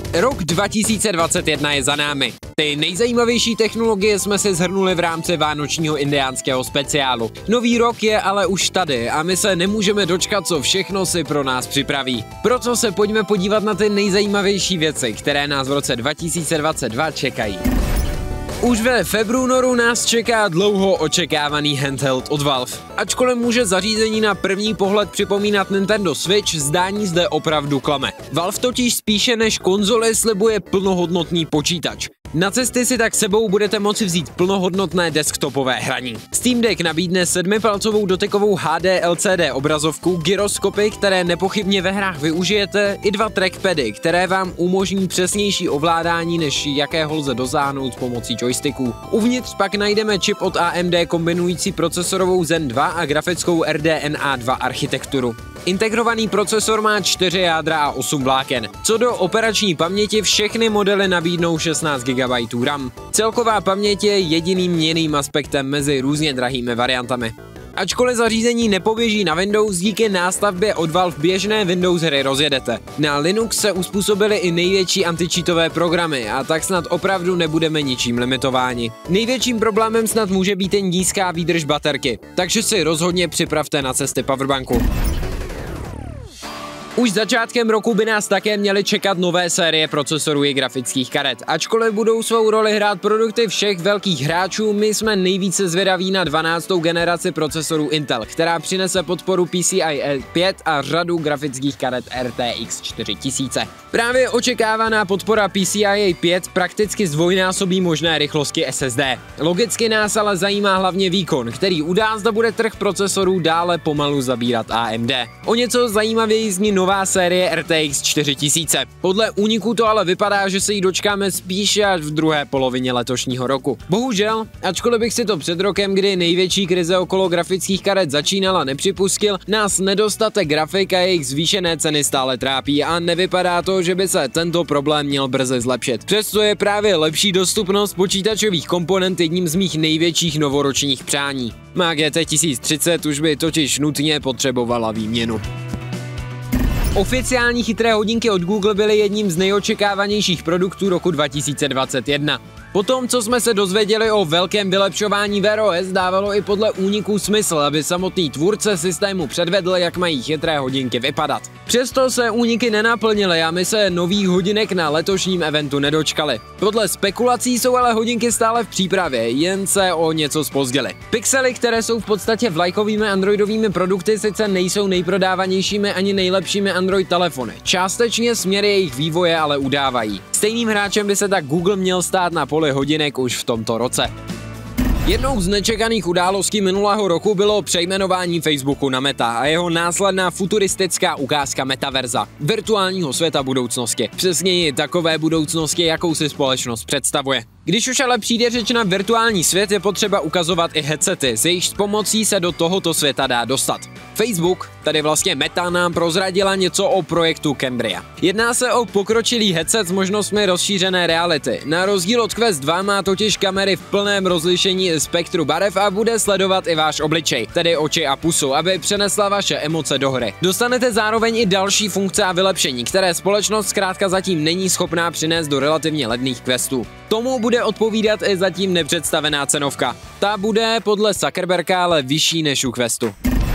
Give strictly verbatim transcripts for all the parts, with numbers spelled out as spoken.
Rok dva tisíce dvacet jedna je za námi. Ty nejzajímavější technologie jsme si shrnuli v rámci vánočního indiánského speciálu. Nový rok je ale už tady a my se nemůžeme dočkat, co všechno si pro nás připraví. Proto se pojďme podívat na ty nejzajímavější věci, které nás v roce dva tisíce dvacet dva čekají. Už ve februáru nás čeká dlouho očekávaný handheld od Valve. Ačkoliv může zařízení na první pohled připomínat Nintendo Switch, zdání zde opravdu klame. Valve totiž spíše než konzole slibuje plnohodnotný počítač. Na cesty si tak sebou budete moci vzít plnohodnotné desktopové hraní. Steam Deck nabídne sedmipalcovou dotykovou H D L C D obrazovku, gyroskopy, které nepochybně ve hrách využijete, i dva trackpady, které vám umožní přesnější ovládání, než jakého lze dosáhnout pomocí joysticků. Uvnitř pak najdeme čip od A M D kombinující procesorovou Zen dva a grafickou R D N A dva architekturu. Integrovaný procesor má čtyři jádra a osm vláken. Co do operační paměti, všechny modely nabídnou šestnáct gigabajtů RAM. Celková paměť je jediným měnným aspektem mezi různě drahými variantami. Ačkoliv zařízení nepoběží na Windows, díky nástavbě od Valve běžné Windows hry rozjedete. Na Linux se uspůsobily i největší anticheatové programy a tak snad opravdu nebudeme ničím limitováni. Největším problémem snad může být jen nízká výdrž baterky, takže si rozhodně připravte na cesty powerbanku. Už začátkem roku by nás také měly čekat nové série procesorů i grafických karet. Ačkoliv budou svou roli hrát produkty všech velkých hráčů, my jsme nejvíce zvědaví na dvanáctou generaci procesorů Intel, která přinese podporu P C I E pět a řadu grafických karet R T X čtyři tisíce. Právě očekávaná podpora P C I E pět prakticky zdvojnásobí možné rychlosti S S D. Logicky nás ale zajímá hlavně výkon, který udá, zda bude trh procesorů dále pomalu zabírat A M D. O něco zajímavěji zní nová série R T X čtyři tisíce. Podle úniků to ale vypadá, že se jí dočkáme spíše až v druhé polovině letošního roku. Bohužel, ačkoliv bych si to před rokem, kdy největší krize okolo grafických karet začínala, nepřipustil, nás nedostatek grafik a jejich zvýšené ceny stále trápí a nevypadá to, že by se tento problém měl brzy zlepšit. Přesto je právě lepší dostupnost počítačových komponent jedním z mých největších novoročních přání. Má G T tisíc třicet už by totiž nutně potřebovala výměnu. Oficiální chytré hodinky od Google byly jedním z nejočekávanějších produktů roku dva tisíce dvacet jedna. Po tom, co jsme se dozvěděli o velkém vylepšování Wear O S, dávalo i podle úniků smysl, aby samotný tvůrce systému předvedl, jak mají chytré hodinky vypadat. Přesto se úniky nenaplnily a my se nových hodinek na letošním eventu nedočkali. Podle spekulací jsou ale hodinky stále v přípravě, jen se o něco zpozdily. Pixely, které jsou v podstatě vlajkovými androidovými produkty, sice nejsou nejprodávanějšími ani nejlepšími Android telefony. Částečně směry jejich vývoje ale udávají. Stejným hráčem by se tak Google měl stát na poli hodinek už v tomto roce. Jednou z nečekaných událostí minulého roku bylo přejmenování Facebooku na Meta a jeho následná futuristická ukázka metaverza, virtuálního světa budoucnosti. Přesněji takové budoucnosti, jakou si společnost představuje. Když už ale přijde řeč na virtuální svět, je potřeba ukazovat i headsety, s jejichž pomocí se do tohoto světa dá dostat. Facebook, tedy vlastně Meta, nám prozradila něco o projektu Cambria. Jedná se o pokročilý headset s možnostmi rozšířené reality. Na rozdíl od Quest dva má totiž kamery v plném rozlišení spektru barev a bude sledovat i váš obličej, tedy oči a pusu, aby přenesla vaše emoce do hry. Dostanete zároveň i další funkce a vylepšení, které společnost zkrátka zatím není schopná přinést do relativně levných Questů. Tomu bude odpovídat i zatím nepředstavená cenovka. Ta bude podle Zuckerberga ale vyšší než u Questu.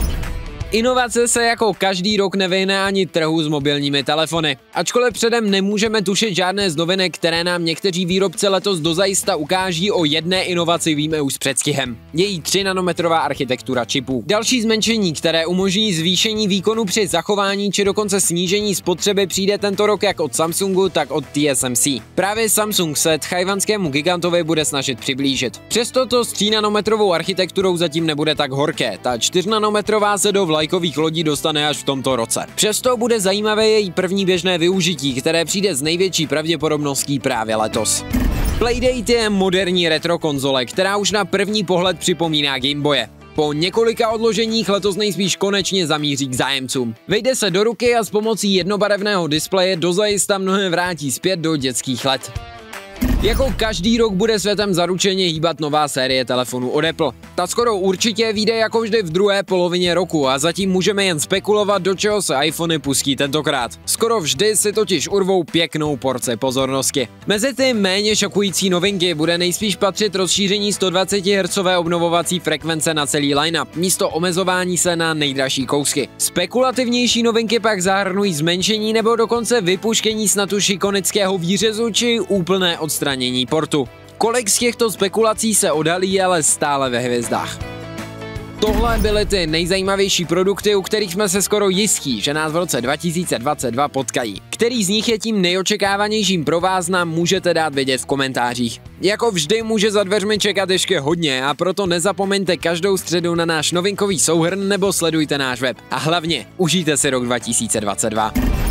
Inovace se jako každý rok nevyhne ani trhu s mobilními telefony. Ačkoliv předem nemůžeme tušit žádné z novinek, které nám někteří výrobci letos dozajista ukáží, o jedné inovaci víme už s předstihem. Její tři nanometrová architektura čipů. Další zmenšení, které umožní zvýšení výkonu při zachování či dokonce snížení spotřeby, přijde tento rok jak od Samsungu, tak od T S M C. Právě Samsung se tchajwanskému gigantovi bude snažit přiblížit. Přesto to s tří nanometrovou architekturou zatím nebude tak horké. Ta čtyři nanometrová se do vlajkových lodí dostane až v tomto roce. Přesto bude zajímavé její první běžné využití, které přijde s největší pravděpodobností právě letos. Playdate je moderní retro konzole, která už na první pohled připomíná Gameboye. Po několika odloženích letos nejspíš konečně zamíří k zájemcům. Vejde se do ruky a s pomocí jednobarevného displeje dozajista mnohé vrátí zpět do dětských let. Jako každý rok bude světem zaručeně hýbat nová série telefonů od Apple. Ta skoro určitě vyjde jako vždy v druhé polovině roku a zatím můžeme jen spekulovat, do čeho se iPhony pustí tentokrát. Skoro vždy si totiž urvou pěknou porci pozornosti. Mezi ty méně šokující novinky bude nejspíš patřit rozšíření sto dvacet hertzů obnovovací frekvence na celý line-up, místo omezování se na nejdražší kousky. Spekulativnější novinky pak zahrnují zmenšení nebo dokonce vypuštění snad už ikonického výřezu či úplné odstranění portu. Kolik z těchto spekulací se odhalí, je ale stále ve hvězdách. Tohle byly ty nejzajímavější produkty, u kterých jsme se skoro jistí, že nás v roce dva tisíce dvacet dva potkají. Který z nich je tím nejočekávanějším pro vás, nám můžete dát vědět v komentářích. Jako vždy může za dveřmi čekat ještě hodně a proto nezapomeňte každou středu na náš novinkový souhrn nebo sledujte náš web. A hlavně, užijte si rok dva tisíce dvacet dva.